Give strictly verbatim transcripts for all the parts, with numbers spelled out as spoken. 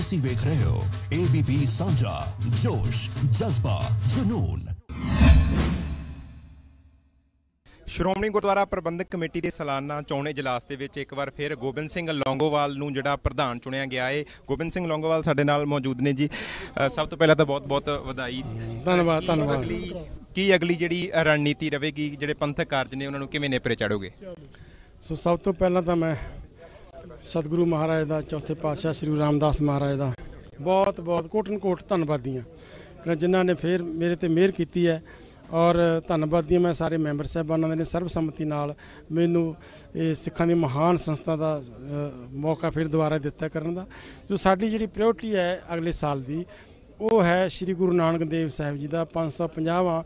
ਤੁਸੀਂ ਵੇਖ ਰਹੇ ਹੋ ਏਬੀਪੀ ਸਾਂਝਾ ਜੋਸ਼ ਜਜ਼ਬਾ ਜਨੂਨ। ਸ਼੍ਰੋਮਣੀ ਗੁਰਦੁਆਰਾ ਪ੍ਰਬੰਧਕ ਕਮੇਟੀ ਦੇ ਸਾਲਾਨਾ ਚੋਣ ਇਜਲਾਸ ਦੇ ਵਿੱਚ ਇੱਕ ਵਾਰ ਫਿਰ ਗੋਬਿੰਦ ਸਿੰਘ ਲੌਂਗੋਵਾਲ ਨੂੰ ਜਿਹੜਾ ਪ੍ਰਧਾਨ ਚੁਣਿਆ ਗਿਆ ਹੈ। ਗੋਬਿੰਦ ਸਿੰਘ ਲੌਂਗੋਵਾਲ ਸਾਡੇ ਨਾਲ ਮੌਜੂਦ ਨੇ ਜੀ। ਸਭ ਤੋਂ ਪਹਿਲਾਂ ਤਾਂ ਬਹੁਤ ਬਹੁਤ ਵਧਾਈ। ਧੰਨਵਾਦ ਧੰਨਵਾਦ। ਕੀ ਅਗਲੀ ਜਿਹੜੀ ਰਣਨੀਤੀ ਰਹੇਗੀ, ਜਿਹੜੇ ਪੰਥਕ ਕਾਰਜ ਨੇ ਉਹਨਾਂ ਨੂੰ ਕਿਵੇਂ ਨੇਪਰੇ ਚਾੜੋਗੇ? ਸੋ ਸਭ ਤੋਂ ਪਹਿਲਾਂ ਤਾਂ ਮੈਂ ਸਤਿਗੁਰੂ ਮਹਾਰਾਜ ਦਾ, ਚੌਥੇ ਪਾਤਸ਼ਾਹ ਸ੍ਰੀ ਗੁਰੂ ਰਾਮਦਾਸ ਮਹਾਰਾਜ ਦਾ ਬਹੁਤ ਬਹੁਤ ਕੋਟਨ ਕੋਟ ਧੰਨਵਾਦੀ ਹਾਂ, ਜਿਨ੍ਹਾਂ ਨੇ ਫਿਰ ਮੇਰੇ ਤੇ ਮਿਹਰ ਕੀਤੀ ਹੈ। ਔਰ ਧੰਨਵਾਦੀ ਮੈਂ ਸਾਰੇ ਮੈਂਬਰ ਸਾਹਿਬਾਨਾਂ ਦੇ ਨੇ ਸਰਬਸੰਮਤੀ ਨਾਲ ਮੈਨੂੰ ਇਹ ਸਿੱਖਾਂ ਦੀ ਮਹਾਨ ਸੰਸਥਾ ਦਾ ਮੌਕਾ ਫਿਰ ਦੁਬਾਰਾ ਦਿੱਤਾ ਕਰਨ ਦਾ। ਜੋ ਸਾਡੀ ਜਿਹੜੀ ਪ੍ਰਾਇਓਰਟੀ ਹੈ ਅਗਲੇ ਸਾਲ ਦੀ, ਉਹ ਹੈ ਸ਼੍ਰੀ ਗੁਰੂ ਨਾਨਕ ਦੇਵ ਸਾਹਿਬ ਜੀ ਦਾ ਪੰਜ ਸੌ ਪੰਜਾਹਵਾਂ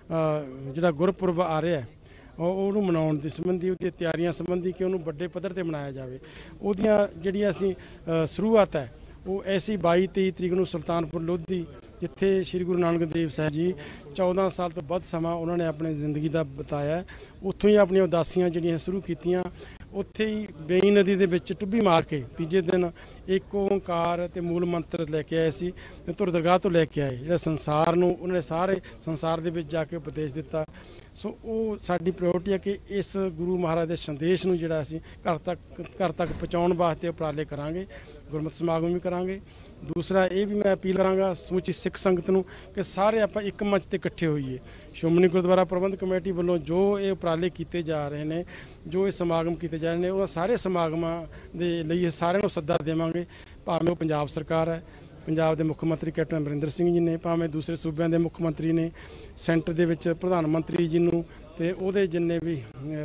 ਜਿਹੜਾ ਗੁਰਪੁਰਬ ਆ ਰਿਹਾ ਹੈ, ਉਹਨੂੰ ਮਨਾਉਣ ਦੇ ਸੰਬੰਧੀ, ਉਹਦੀਆਂ ਤਿਆਰੀਆਂ ਸੰਬੰਧੀ ਕਿ ਉਹਨੂੰ ਵੱਡੇ ਪੱਧਰ 'ਤੇ ਮਨਾਇਆ ਜਾਵੇ। ਉਹਦੀਆਂ ਜਿਹੜੀਆਂ ਅਸੀਂ ਸ਼ੁਰੂਆਤ ਹੈ ਉਹ ਐਸੀ ਬਾਈ ਤੇਈ ਤਰੀਕ ਨੂੰ ਸੁਲਤਾਨਪੁਰ ਲੋਧੀ, ਜਿੱਥੇ ਸ਼੍ਰੀ ਗੁਰੂ ਨਾਨਕ ਦੇਵ ਸਾਹਿਬ ਜੀ ਚੌਦਾਂ ਸਾਲ ਤੋਂ ਵੱਧ ਸਮਾਂ ਉਹਨਾਂ ਨੇ ਆਪਣੀ ਜ਼ਿੰਦਗੀ ਦਾ ਬਿਤਾਇਆ, ਉੱਥੋਂ ਹੀ ਆਪਣੀਆਂ ਉਦਾਸੀਆਂ ਜਿਹੜੀਆਂ ਸ਼ੁਰੂ ਕੀਤੀਆਂ। ਉੱਥੇ ਹੀ ਬੇਈ ਨਦੀ ਦੇ ਵਿੱਚ ਟੁੱਬੀ ਮਾਰ ਕੇ ਤੀਜੇ ਦਿਨ ਇੱਕ ਓਂਕਾਰ ਅਤੇ ਮੂਲ ਮੰਤਰ ਲੈ ਕੇ ਆਏ ਸੀ, ਧੁਰ ਦਰਗਾਹ ਤੋਂ ਲੈ ਕੇ ਆਏ, ਜਿਹੜਾ ਸੰਸਾਰ ਨੂੰ ਉਹਨਾਂ ਨੇ ਸਾਰੇ ਸੰਸਾਰ ਦੇ ਵਿੱਚ ਜਾ ਕੇ ਉਪਦੇਸ਼ ਦਿੱਤਾ। ਸੋ ਉਹ ਸਾਡੀ ਪ੍ਰਾਇਓਰਟੀ ਹੈ ਕਿ ਇਸ ਗੁਰੂ ਮਹਾਰਾਜ ਦੇ ਸੰਦੇਸ਼ ਨੂੰ ਜਿਹੜਾ ਅਸੀਂ ਘਰ ਤੱਕ ਘਰ ਤੱਕ ਪਹੁੰਚਾਉਣ ਵਾਸਤੇ ਉਪਰਾਲੇ ਕਰਾਂਗੇ, ਗੁਰਮਤਿ ਸਮਾਗਮ ਵੀ ਕਰਾਂਗੇ। ਦੂਸਰਾ ਇਹ ਵੀ ਮੈਂ ਅਪੀਲ ਕਰਾਂਗਾ ਸਮੁੱਚੀ ਸਿੱਖ ਸੰਗਤ ਨੂੰ ਕਿ ਸਾਰੇ ਆਪਾਂ ਇੱਕ ਮੰਚ 'ਤੇ ਇਕੱਠੇ ਹੋਈਏ। ਸ਼੍ਰੋਮਣੀ ਗੁਰਦੁਆਰਾ ਪ੍ਰਬੰਧਕ ਕਮੇਟੀ ਵੱਲੋਂ ਜੋ ਇਹ ਉਪਰਾਲੇ ਕੀਤੇ ਜਾ ਰਹੇ ਨੇ, ਜੋ ਇਹ ਸਮਾਗਮ ਕੀਤੇ ਜਾ ਰਹੇ ਨੇ, ਉਹਨਾਂ ਸਾਰੇ ਸਮਾਗਮਾਂ ਦੇ ਲਈ ਸਾਰਿਆਂ ਨੂੰ ਸੱਦਾ ਦੇਵਾਂਗੇ, ਭਾਵੇਂ ਉਹ ਪੰਜਾਬ ਸਰਕਾਰ ਹੈ, ਪੰਜਾਬ ਦੇ ਮੁੱਖ ਮੰਤਰੀ ਕੈਪਟਨ ਅਮਰਿੰਦਰ ਸਿੰਘ ਜੀ ਨੇ, ਭਾਵੇਂ ਦੂਸਰੇ ਸੂਬਿਆਂ ਦੇ ਮੁੱਖ ਮੰਤਰੀ ਨੇ, ਸੈਂਟਰ ਦੇ ਵਿੱਚ ਪ੍ਰਧਾਨ ਮੰਤਰੀ ਜੀ ਨੂੰ ਅਤੇ ਉਹਦੇ ਜਿੰਨੇ ਵੀ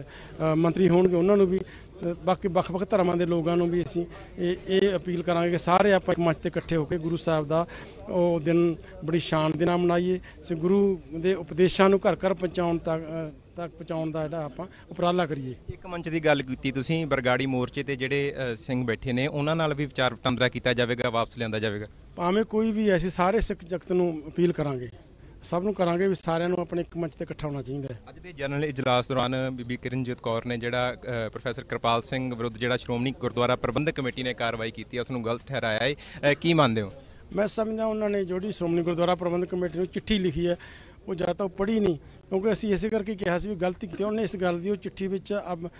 ਮੰਤਰੀ ਹੋਣਗੇ ਉਹਨਾਂ ਨੂੰ ਵੀ, ਬਾਕੀ ਵੱਖ ਵੱਖ ਧਰਮਾਂ ਦੇ ਲੋਕਾਂ ਨੂੰ ਵੀ ਅਸੀਂ ਇਹ ਇਹ ਅਪੀਲ ਕਰਾਂਗੇ ਕਿ ਸਾਰੇ ਆਪਾਂ ਇੱਕ ਮੰਚ 'ਤੇ ਇਕੱਠੇ ਹੋ ਕੇ ਗੁਰੂ ਸਾਹਿਬ ਦਾ ਉਹ ਦਿਨ ਬੜੀ ਸ਼ਾਨ ਦੇ ਨਾਲ ਮਨਾਈਏ। ਸੋ ਗੁਰੂ ਦੇ ਉਪਦੇਸ਼ਾਂ ਨੂੰ ਘਰ ਘਰ ਪਹੁੰਚਾਉਣ ਤੱਕ ਤੱਕ ਪਹੁੰਚਾਉਣ ਦਾ ਜਿਹੜਾ ਆਪਾਂ ਉਪਰਾਲਾ ਕਰੀਏ। ਇੱਕ ਮੰਚ ਦੀ ਗੱਲ ਕੀਤੀ ਤੁਸੀਂ, ਬਰਗਾੜੀ ਮੋਰਚੇ ਤੇ ਜਿਹੜੇ ਸਿੰਘ ਬੈਠੇ ਨੇ ਉਹਨਾਂ ਨਾਲ ਵੀ ਵਿਚਾਰ ਵਟਾਂਦਰਾ ਕੀਤਾ ਜਾਵੇਗਾ, ਵਾਪਸ ਲਿਆਂਦਾ ਜਾਵੇਗਾ? ਭਾਵੇਂ ਕੋਈ ਵੀ ਐਸੀ ਸਾਰੇ ਸਿੱਖ ਜਗਤ ਨੂੰ ਅਪੀਲ ਕਰਾਂਗੇ, ਸਭ ਨੂੰ ਕਰਾਂਗੇ ਵੀ ਸਾਰਿਆਂ ਨੂੰ ਆਪਣੇ ਇੱਕ ਮੰਚ 'ਤੇ ਇਕੱਠਾ ਹੋਣਾ ਚਾਹੀਦਾ ਹੈ। ਅੱਜ ਦੇ ਜਨਰਲ ਇਜਲਾਸ ਦੌਰਾਨ ਬੀਬੀ ਕਿਰਨਜੀਤ ਕੌਰ ਨੇ ਜਿਹੜਾ ਪ੍ਰੋਫੈਸਰ ਕਿਰਪਾਲ ਸਿੰਘ ਵਿਰੁੱਧ ਜਿਹੜਾ ਸ਼੍ਰੋਮਣੀ ਗੁਰਦੁਆਰਾ ਪ੍ਰਬੰਧਕ ਕਮੇਟੀ ਨੇ ਕਾਰਵਾਈ ਕੀਤੀ ਹੈ, ਉਸ ਨੂੰ ਗਲਤ ਠਹਿਰਾਇਆ ਹੈ, ਕੀ ਮੰਨਦੇ ਹੋ? ਮੈਂ ਸਮਝਦਾ ਉਹਨਾਂ ਨੇ ਜਿਹੜੀ ਸ਼੍ਰੋਮਣੀ ਗੁਰਦੁਆਰਾ ਪ੍ਰਬੰਧਕ ਕਮੇਟੀ ਨੂੰ ਚਿੱਠੀ ਲਿਖੀ ਹੈ ਉਹ ਜਾਂ ਤਾਂ ਉਹ ਪੜ੍ਹੀ ਨਹੀਂ, ਕਿਉਂਕਿ ਅਸੀਂ ਇਸੇ ਕਰਕੇ ਕਿਹਾ ਸੀ ਵੀ ਗਲਤੀ ਕੀਤੀ। ਉਹਨੇ ਇਸ ਗੱਲ ਦੀ ਉਹ ਚਿੱਠੀ ਵਿੱਚ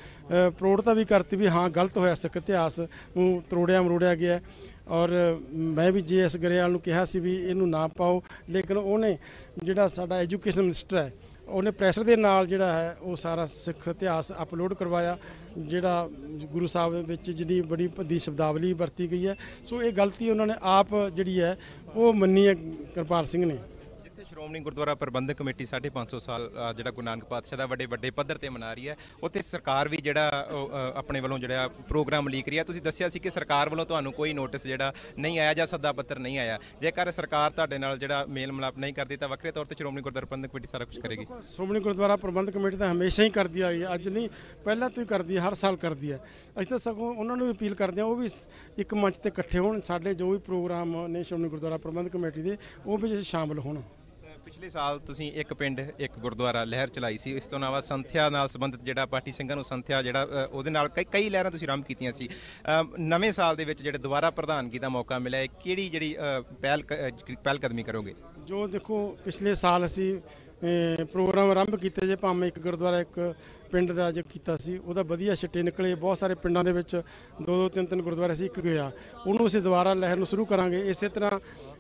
ਪ੍ਰੋੜਤਾ ਵੀ ਕਰਤੀ ਵੀ ਹਾਂ ਗਲਤ ਹੋਇਆ, ਸਿੱਖ ਇਤਿਹਾਸ ਨੂੰ ਤਰੋੜਿਆ ਮਰੋੜਿਆ ਗਿਆ। ਔਰ ਮੈਂ ਵੀ ਜੇ ਐਸ ਗਰੇਵਾਲ ਨੂੰ ਕਿਹਾ ਸੀ ਵੀ ਇਹਨੂੰ ਨਾ ਪਾਓ, ਲੇਕਿਨ ਉਹਨੇ ਜਿਹੜਾ ਸਾਡਾ ਐਜੂਕੇਸ਼ਨ ਮਿਨਿਸਟਰ ਹੈ ਉਹਨੇ ਪ੍ਰੈਸ਼ਰ ਦੇ ਨਾਲ ਜਿਹੜਾ ਹੈ ਉਹ ਸਾਰਾ ਸਿੱਖ ਇਤਿਹਾਸ ਅਪਲੋਡ ਕਰਵਾਇਆ, ਜਿਹੜਾ ਗੁਰੂ ਸਾਹਿਬ ਵਿੱਚ ਜਿਹੜੀ ਬੜੀ ਭੱਦੀ ਸ਼ਬਦਾਵਲੀ ਵਰਤੀ ਗਈ ਹੈ। ਸੋ ਇਹ ਗਲਤੀ ਉਹਨਾਂ ਨੇ ਆਪ ਜਿਹੜੀ ਹੈ ਉਹ ਮੰਨੀ ਹੈ ਕਿਰਪਾਲ ਸਿੰਘ ਨੇ। ਸ਼੍ਰੋਮਣੀ ਗੁਰਦੁਆਰਾ ਪ੍ਰਬੰਧਕ ਕਮੇਟੀ ਸਾਢੇ ਪੰਜ ਸੌ ਸਾਲ ਜਿਹੜਾ ਗੁਰੂ ਨਾਨਕ ਪਾਤਸ਼ਾਹ ਦਾ ਵੱਡੇ ਵੱਡੇ ਪੱਧਰ ਤੇ ਮਨਾ ਰਹੀ ਹੈ, ਉੱਥੇ ਸਰਕਾਰ ਵੀ ਜਿਹੜਾ ਆਪਣੇ ਵੱਲੋਂ ਜਿਹੜਾ ਪ੍ਰੋਗਰਾਮ ਲੀਕ ਰਹੀ ਹੈ। ਤੁਸੀਂ ਦੱਸਿਆ ਸੀ ਕਿ ਸਰਕਾਰ ਵੱਲੋਂ ਤੁਹਾਨੂੰ ਕੋਈ ਨੋਟਿਸ ਜਿਹੜਾ ਨਹੀਂ ਆਇਆ ਜਾਂ ਸੱਦਾ ਪੱਤਰ ਨਹੀਂ ਆਇਆ। ਜੇਕਰ ਸਰਕਾਰ ਤੁਹਾਡੇ ਨਾਲ ਜਿਹੜਾ ਮੇਲ ਮਿਲਾਪ ਨਹੀਂ ਕਰਦੀ ਤਾਂ ਵੱਖਰੇ ਤੌਰ ਤੇ ਸ਼੍ਰੋਮਣੀ ਗੁਰਦੁਆਰਾ ਪ੍ਰਬੰਧਕ ਕਮੇਟੀ ਸਾਰਾ ਕੁਝ ਕਰੇਗੀ। ਸ਼੍ਰੋਮਣੀ ਗੁਰਦੁਆਰਾ ਪ੍ਰਬੰਧਕ ਕਮੇਟੀ ਤਾਂ ਹਮੇਸ਼ਾ ਹੀ ਕਰਦੀ ਆਈ ਹੈ, ਅੱਜ ਨਹੀਂ ਪਹਿਲਾਂ ਤੋਂ ਹੀ ਕਰਦੀ ਹੈ, ਹਰ ਸਾਲ ਕਰਦੀ ਹੈ। ਅਸੀਂ ਤਾਂ ਸਗੋਂ ਉਹਨਾਂ ਨੂੰ ਵੀ ਅਪੀਲ ਕਰਦੇ ਹਾਂ ਉਹ ਵੀ ਇੱਕ ਮੰਚ 'ਤੇ ਇਕੱਠੇ ਹੋਣ, ਸਾਡੇ ਜੋ ਵੀ ਪ੍ਰੋਗਰਾਮ ਨੇ ਸ਼੍ਰੋਮਣੀ ਗੁਰਦੁਆਰਾ ਪ੍ਰਬੰਧਕ ਕਮੇਟੀ ਦੇ ਉਹ ਵਿੱਚ ਸ਼ਾਮਲ ਹੋਣ। ਪਿਛਲੇ ਸਾਲ ਤੁਸੀਂ ਇੱਕ ਪਿੰਡ ਇੱਕ ਗੁਰਦੁਆਰਾ ਲਹਿਰ ਚਲਾਈ ਸੀ, ਇਸ ਤੋਂ ਇਲਾਵਾ ਸੰਥਿਆ ਨਾਲ ਸੰਬੰਧਿਤ ਜਿਹੜਾ ਪਾਰਟੀ ਸਿੰਘਾਂ ਨੂੰ ਸੰਥਿਆ ਜਿਹੜਾ ਉਹਦੇ ਨਾਲ ਕਈ ਕਈ ਲਹਿਰਾਂ ਤੁਸੀਂ ਆਰੰਭ ਕੀਤੀਆਂ ਸੀ। ਨਵੇਂ ਸਾਲ ਦੇ ਵਿੱਚ ਜਿਹੜੇ ਦੁਬਾਰਾ ਪ੍ਰਧਾਨਗੀ ਦਾ ਮੌਕਾ ਮਿਲਿਆ, ਕਿਹੜੀ ਜਿਹੜੀ ਪਹਿਲ ਪਹਿਲ ਕਦਮੀ ਕਰੋਗੇ? ਜੋ ਦੇਖੋ ਪਿਛਲੇ ਸਾਲ ਅਸੀਂ ਪ੍ਰੋਗਰਾਮ ਆਰੰਭ ਕੀਤੇ ਜੇ, ਭਾਵੇਂ ਇੱਕ ਗੁਰਦੁਆਰਾ ਇੱਕ ਪਿੰਡ ਦਾ ਜੋ ਕੀਤਾ ਸੀ ਉਹਦਾ ਵਧੀਆ ਸਿੱਟੇ ਨਿਕਲੇ। ਬਹੁਤ ਸਾਰੇ ਪਿੰਡਾਂ ਦੇ ਵਿੱਚ ਦੋ ਦੋ ਤਿੰਨ ਤਿੰਨ ਗੁਰਦੁਆਰੇ ਸੀ, ਇੱਕ ਗਿਆ, ਉਹਨੂੰ ਅਸੀਂ ਦੁਬਾਰਾ ਲਹਿਰ ਨੂੰ ਸ਼ੁਰੂ ਕਰਾਂਗੇ। ਇਸੇ ਤਰ੍ਹਾਂ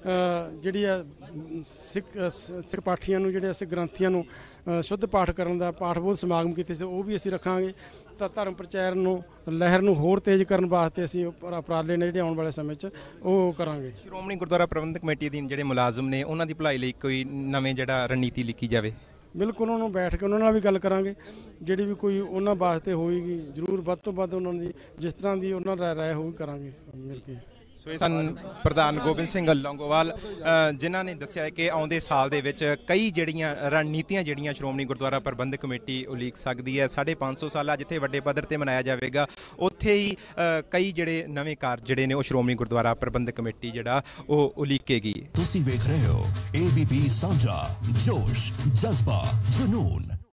ਜਿਹੜੀ ਆ ਸਿੱਖ ਸਿੱਖ ਪਾਠੀਆਂ ਨੂੰ, ਜਿਹੜੇ ਅਸੀਂ ਗ੍ਰੰਥੀਆਂ ਨੂੰ ਸ਼ੁੱਧ ਪਾਠ ਕਰਨ ਦਾ ਪਾਠ ਬੋਧ ਸਮਾਗਮ ਕੀਤੇ ਸੀ ਉਹ ਵੀ ਅਸੀਂ ਰੱਖਾਂਗੇ। ਤਾਂ ਧਰਮ ਪ੍ਰਚਾਰ ਨੂੰ ਲਹਿਰ ਨੂੰ ਹੋਰ ਤੇਜ਼ ਕਰਨ ਵਾਸਤੇ ਅਸੀਂ ਉਪਰਾਲੇ ਨੇ ਜਿਹੜੇ ਆਉਣ ਵਾਲੇ ਸਮੇਂ 'ਚ ਉਹ ਕਰਾਂਗੇ। ਸ਼੍ਰੋਮਣੀ ਗੁਰਦੁਆਰਾ ਪ੍ਰਬੰਧਕ ਕਮੇਟੀ ਦੇ ਜਿਹੜੇ ਮੁਲਾਜ਼ਮ ਨੇ ਉਹਨਾਂ ਦੀ ਭਲਾਈ ਲਈ ਕੋਈ ਨਵੇਂ ਜਿਹੜਾ ਰਣਨੀਤੀ ਲਿਖੀ ਜਾਵੇ? ਬਿਲਕੁਲ, ਉਹਨਾਂ ਨੂੰ ਬੈਠ ਕੇ ਉਹਨਾਂ ਨਾਲ ਵੀ ਗੱਲ ਕਰਾਂਗੇ, ਜਿਹੜੀ ਵੀ ਕੋਈ ਉਹਨਾਂ ਵਾਸਤੇ ਹੋਏਗੀ ਜ਼ਰੂਰ ਵੱਧ ਤੋਂ ਵੱਧ ਉਹਨਾਂ ਦੀ ਜਿਸ ਤਰ੍ਹਾਂ ਦੀ ਉਹਨਾਂ ਦਾ ਰਾਏ ਹੋਊਗੀ ਕਰਾਂਗੇ ਮਿਲ ਕੇ। ਸੋ ਇਹ ਸਨ ਪ੍ਰਧਾਨ ਗੋਬਿੰਦ ਸਿੰਘ ਲੌਂਗੋਵਾਲ, ਜਿਨ੍ਹਾਂ ਨੇ ਦੱਸਿਆ ਕਿ ਆਉਂਦੇ ਸਾਲ ਦੇ ਵਿੱਚ ਕਈ ਜਿਹੜੀਆਂ ਰਣਨੀਤੀਆਂ ਜਿਹੜੀਆਂ ਸ਼੍ਰੋਮਣੀ ਗੁਰਦੁਆਰਾ ਪ੍ਰਬੰਧਕ ਕਮੇਟੀ ਉਲੀਕ ਸਕਦੀ ਹੈ। ਸਾਢੇ ਪੰਜ ਸੌ ਸਾਲਾ ਜਿੱਥੇ ਵੱਡੇ ਪੱਧਰ ਤੇ ਮਨਾਇਆ ਜਾਵੇਗਾ, ਉੱਥੇ ਹੀ ਕਈ ਜਿਹੜੇ ਨਵੇਂ ਕਾਰਜ ਜਿਹੜੇ ਨੇ ਉਹ ਸ਼੍ਰੋਮਣੀ ਗੁਰਦੁਆਰਾ ਪ੍ਰਬੰਧਕ ਕਮੇਟੀ ਜਿਹੜਾ ਉਹ ਉਲੀਕੇਗੀ। ਤੁਸੀਂ ਵੇਖ ਰਹੇ ਹੋ ਏਬੀਪੀ ਸਾਂਝਾ ਜੋਸ਼ ਜਜ਼ਬਾ ਜਨੂਨ।